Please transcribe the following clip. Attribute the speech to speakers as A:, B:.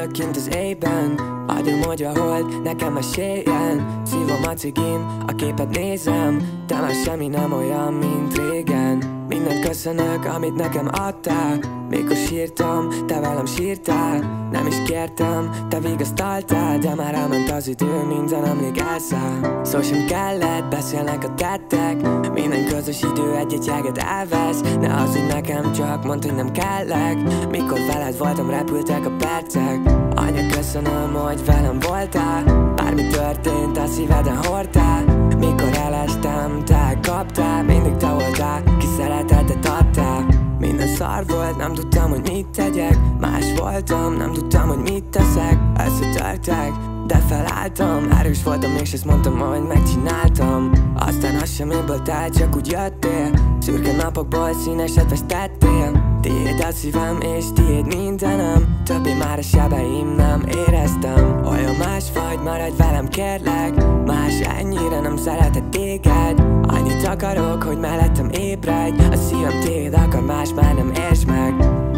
A: vagyok kint az éjben. Adom, hogy a hold nekem meséljen. Szívom a cigim, a képet nézem. De már semmi nem olyan, mint régen. Mindent köszönök, amit nekem adtál. Mikor sírtam, te velem sírtál. Nem is kértem, te vigasztaltál. De már elment az idő, minden emlék elszáll. Szó sem kellett, beszélnek a tettek. Minden közös idő egy-egy jeget elvesz. Ne hazudj nekem, csak mondd, hogy nem kellek. Mikor veled voltam, repültek a percek. Anya, köszönöm, hogy velem voltál. Bármi történt, a szíveden hordtál. Mikor elestem, te elkaptál. Mindig te voltál, ki szeretetet adtál. Minden szar volt, nem tudtam, hogy mit tegyek. Más voltam, nem tudtam, hogy mit teszek. Összetörtek, de felálltam. Erős voltam, és ezt mondtam, hogy megcsináltam. Aztán az semmiből te csak úgy jöttél. Szürke napokból színeset festettél. Tiéd a szívem, és tiéd mindenem. Többé már a sebeim nem éreztem. Olyan más vagy, maradj velem kérlek. Más ennyire nem szeretett téged. Annyit akarok, hogy mellettem ébredj. A szívem tiéd akar, más már nem értsd meg.